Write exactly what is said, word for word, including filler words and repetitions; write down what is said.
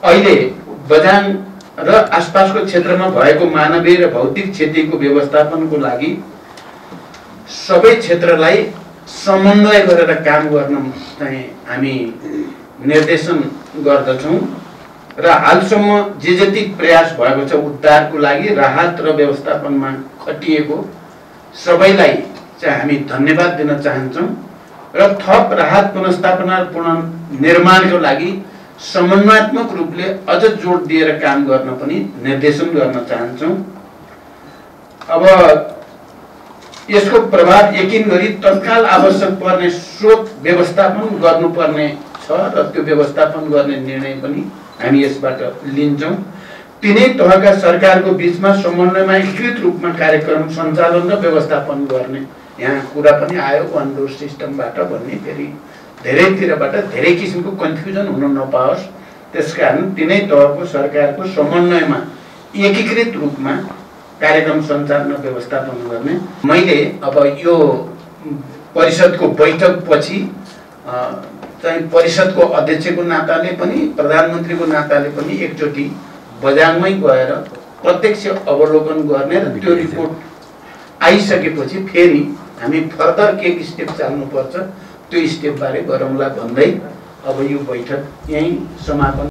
अहिले बझाङ र आसपासको क्षेत्रमा भएको मानवीय र भौतिक क्षतिको व्यवस्थापनको लागि सबै क्षेत्रलाई समन्वय गरेर काम गर्न चाहिँ हामी निर्देशन गर्दछौं र हालसम्म जे जति प्रयास भएको छ उद्धारको लागि राहत र व्यवस्थापनमा खटिएको सबैलाई चाहिँ हामी धन्यवाद दिन चाहन्छौं र थप राहत पुनर्स्थापना र पुनर्निर्माणको लागि समन्वयात्मक रूपले अझ जोड दिएर काम गर्न पनि निर्देशन गर्न चाहन्छौं। अब यसको प्रभाव यकिन गरी तत्काल आवश्यक पर्ने स्रोत व्यवस्थापन गर्नुपर्ने छ र त्यो व्यवस्थापन गर्ने निर्णय पनि हामी यसबाट लिन्छौं। तीनै तहका सरकारको बीचमा समन्वयमा एकीकृत रूपमा कार्यक्रम सञ्चालन र व्यवस्थापन गर्ने यहाँ कुरा पनि आयो वान डोर सिस्टमबाट भन्ने, फेरि धेरैतिरबाट धेरै किसिमको कन्फ्युजन हुन नपाओस् त्यसकारण तीनै तहको सरकारको समन्वयमा एकीकृत रूपमा कार्यक्रम सञ्चालन र व्यवस्थापन गर्ने। मैले अब यो परिषदको बैठक पछि चाहिँ परिषदको अध्यक्षको नाताले पनि प्रधानमन्त्रीको नाताले पनि एकचोटि बझाङमै गएर प्रत्यक्ष अवलोकन गर्ने र त्यो रिपोर्ट आइसकेपछि फेरि हामी फर्दर के स्टेप चाल्नुपर्छ त्यो स्टेप बारे गरौँला भन्दै अब यो बैठक यही समापन